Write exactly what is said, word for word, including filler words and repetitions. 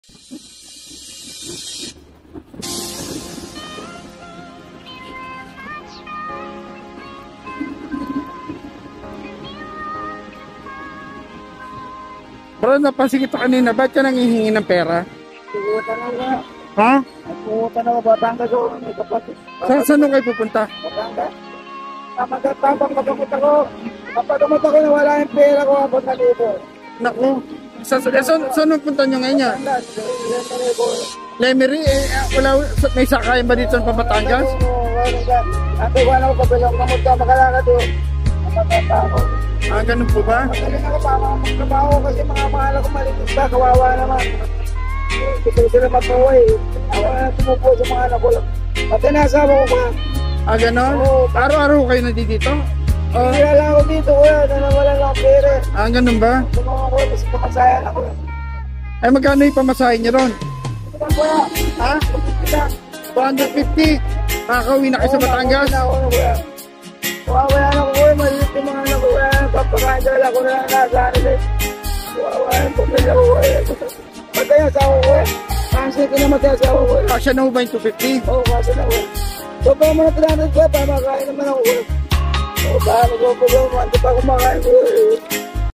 Bro, napansin kita kanina, ba't ka nanghihingi ng pera? Pupunta na ba? Ha? Pupunta na ba? Batangas o may kapatid? Sa saan kayo pupunta? Batangas? Magtatapang pagkamot ako. Kapag kamot ako na wala yung pera ko, abot na libo. Naku. Sa, eh, saan, saan nagpunta nyo ngayon yan? Lemery, eh, wala, may sakayan ba dito ng Pampatangas? Oo, wala ka. Ate, wala ko pabilang kamot ka, makalakad o. Magtatapang. Ah, ganun po ba? Magaling ako pa, mga magtrabaho kasi mga mahal ako malinis ba, kawawa naman. Gusto sila matuwa eh. Ako na tumupo sa mga anak ko lang. Pati nasawa ko pa. Ah, ganun? Oo. Araw-araw kayo na dito? Oh. Hindi lang ako dito kuya, nanawala lang ang pera. Ah, ganun ba? Tumama ko, kasi pumasayan ako. Ay, magkano yung pamasahin nyo ron? Ito kuya. Ha? Ito. two hundred fifty. Makakauwi na kayo sa Batangas? Oo, kuya. Wawala na ko kuya, maliit yung mga anak ko kuya. Papakadala ko na lang nasa eh. Wawala yung pumila ko kuya. Matayas ako kuya. Kasi ko na matayas ako kuya. Kasya na ho ba yung two fifty? Oo, kasi na kuya. So, pa mo na three hundred kuya, para makain naman ako kuya. O, baka mag-upagawa mo, hindi pa kumakain kuya.